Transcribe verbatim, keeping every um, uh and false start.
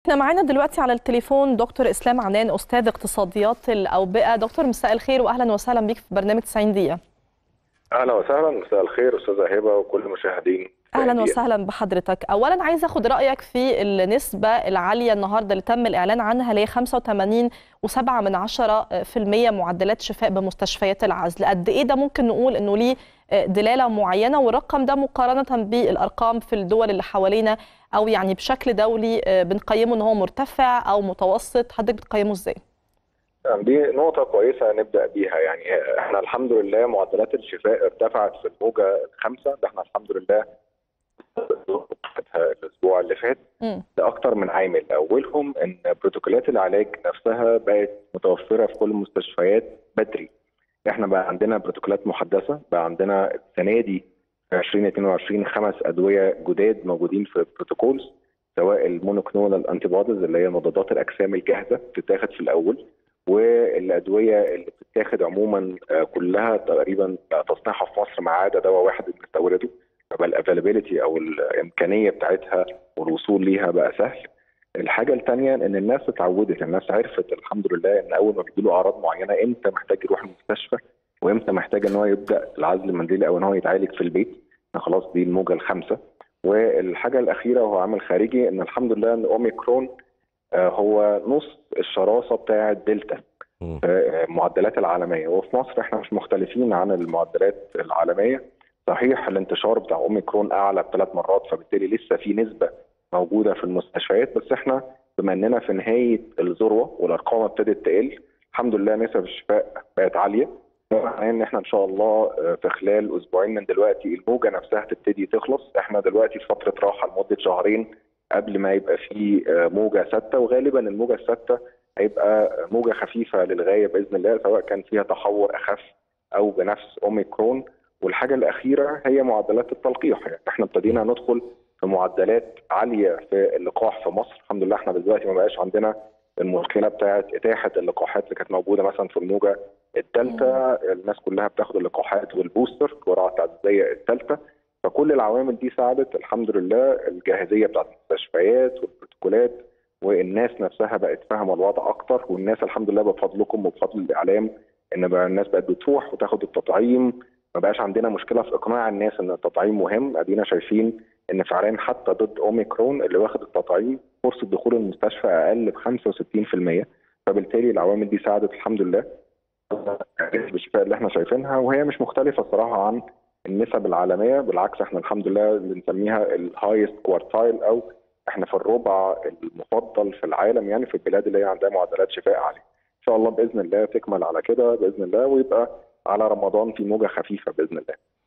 احنا معانا دلوقتي على التليفون دكتور اسلام عنان، استاذ اقتصاديات الاوبئه. دكتور مساء الخير واهلا وسهلا بيك في برنامج تسعين دقيقه. اهلا وسهلا، مساء الخير استاذه هبه وكل مشاهدين اهلا وسهلا بحضرتك. اولا عايز اخد رايك في النسبه العاليه النهارده اللي تم الاعلان عنها، اللي هي خمسة وثمانين وسبعة من عشرة في المية معدلات شفاء بمستشفيات العزل. قد ايه ده ممكن نقول انه ليه دلاله معينه، والرقم ده مقارنه بالارقام في الدول اللي حوالينا او يعني بشكل دولي بنقيمه ان هو مرتفع او متوسط؟ حضرتك بتقيمه ازاي؟ دي نقطة كويسة نبدأ بيها. يعني احنا الحمد لله معدلات الشفاء ارتفعت في الموجة الخامسة، ده احنا الحمد لله الأسبوع اللي فات لأكثر من عامل. أولهم إن بروتوكولات العلاج نفسها بقت متوفرة في كل المستشفيات بدري. احنا بقى عندنا بروتوكولات محدثة، بقى عندنا السنة دي في ألفين واثنين وعشرين خمس أدوية جداد موجودين في البروتوكولز، سواء المونوكلونال انتي بوديز اللي هي مضادات الأجسام الجاهزة بتتاخد في الأول، والادويه اللي بتتاخد عموما كلها تقريبا تصنيعها في مصر ما عدا دواء واحد بنستورده، فبقى الافيلابيلتي او الامكانيه بتاعتها والوصول ليها بقى سهل. الحاجه الثانيه ان الناس اتعودت، الناس عرفت الحمد لله ان اول ما بيجي له اعراض معينه امتى محتاج يروح المستشفى وامتى محتاج ان هو يبدا العزل المنزلي او ان هو يتعالج في البيت. خلاص دي الموجه الخامسه. والحاجه الاخيره وهو عامل خارجي ان الحمد لله ان اوميكرون هو نص الشراسه بتاعه دلتا المعدلات العالميه، وفي مصر احنا مش مختلفين عن المعدلات العالميه. صحيح الانتشار بتاع اوميكرون اعلى بثلاث مرات، فبالتالي لسه في نسبه موجوده في المستشفيات، بس احنا بما اننا في نهايه الذروه والارقام ابتدت تقل الحمد لله نسب الشفاء بقت عاليه. معناه ان احنا ان شاء الله في خلال اسبوعين من دلوقتي الموجه نفسها تبتدي تخلص. احنا دلوقتي في فتره راحه لمده شهرين قبل ما يبقى في موجه سادسه، وغالبا الموجه السادسه هيبقى موجه خفيفه للغايه باذن الله، سواء كان فيها تحور اخف او بنفس اوميكرون. والحاجه الاخيره هي معدلات التلقيح. يعني احنا ابتدينا ندخل في معدلات عاليه في اللقاح في مصر الحمد لله. احنا دلوقتي ما بقاش عندنا المشكله بتاعه اتاحه اللقاحات اللي كانت موجوده مثلا في الموجه الثالثه، الناس كلها بتاخد اللقاحات والبوستر الجرعه التعزيزيه الثالثه. فكل العوامل دي ساعدت الحمد لله الجاهزيه بتاعت المستشفيات والبروتوكولات، والناس نفسها بقت فاهمه الوضع اكتر. والناس الحمد لله بفضلكم وبفضل الاعلام ان بقى الناس بقت بتروح وتاخد التطعيم. ما بقاش عندنا مشكله في اقناع الناس ان التطعيم مهم. ادينا شايفين ان فعليا حتى ضد اوميكرون اللي واخد التطعيم فرصه دخول المستشفى اقل ب خمسة وستين في المية. فبالتالي العوامل دي ساعدت الحمد لله بالشفاء اللي احنا شايفينها، وهي مش مختلفه الصراحه عن النسب العالميه. بالعكس احنا الحمد لله بنسميها الهايست كوارتايل، او احنا في الربع المفضل في العالم، يعني في البلاد اللي هي عندها معدلات شفاء عاليه. ان شاء الله باذن الله تكمل على كده باذن الله، ويبقى على رمضان في موجه خفيفه باذن الله.